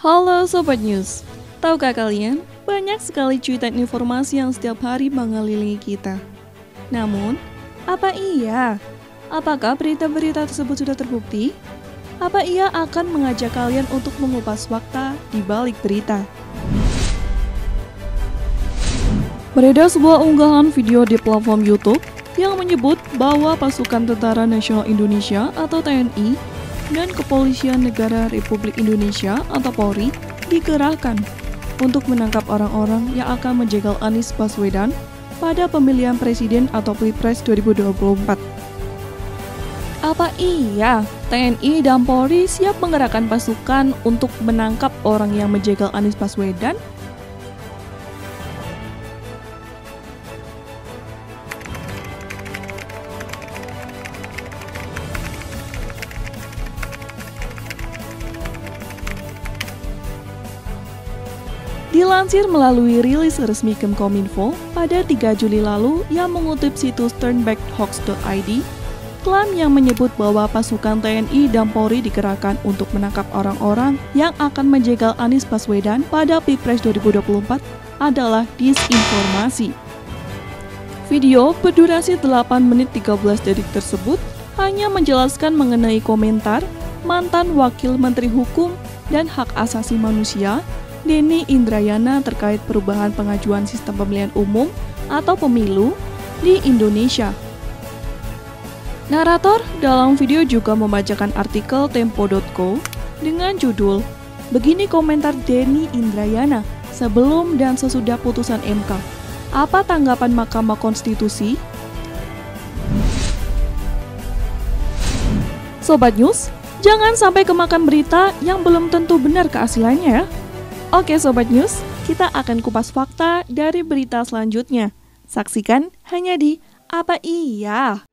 Halo Sobat News, tahukah kalian, banyak sekali cuitan informasi yang setiap hari mengelilingi kita. Namun, apa iya? Apakah berita-berita tersebut sudah terbukti? Apa ia akan mengajak kalian untuk mengupas fakta di balik berita? Beredar sebuah unggahan video di platform YouTube yang menyebut bahwa pasukan Tentara Nasional Indonesia atau TNI dan Kepolisian Negara Republik Indonesia atau Polri dikerahkan untuk menangkap orang-orang yang akan menjegal Anies Baswedan pada pemilihan presiden atau Pilpres 2024. Apa iya TNI dan Polri siap mengerahkan pasukan untuk menangkap orang yang menjegal Anies Baswedan? Dilansir melalui rilis resmi Kemkominfo pada 3 Juli lalu yang mengutip situs turnbackhoax.id, klaim yang menyebut bahwa pasukan TNI dan Polri dikerahkan untuk menangkap orang-orang yang akan menjegal Anies Baswedan pada Pilpres 2024 adalah disinformasi. Video berdurasi 8 menit 13 detik tersebut hanya menjelaskan mengenai komentar mantan Wakil Menteri Hukum dan Hak Asasi Manusia Denny Indrayana terkait perubahan pengajuan sistem pemilihan umum atau pemilu di Indonesia. Narator dalam video juga membacakan artikel Tempo.co dengan judul "Begini komentar Denny Indrayana sebelum dan sesudah putusan MK. Apa tanggapan Mahkamah Konstitusi?" Sobat News, jangan sampai kemakan berita yang belum tentu benar keasliannya ya. Oke Sobat News, kita akan kupas fakta dari berita selanjutnya. Saksikan hanya di Apa Iya?